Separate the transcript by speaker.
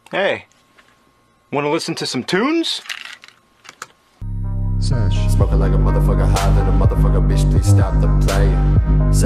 Speaker 1: Hey, want to listen to some tunes?
Speaker 2: Smoking like a motherfucker, high than a motherfucker, bitch, please stop the play.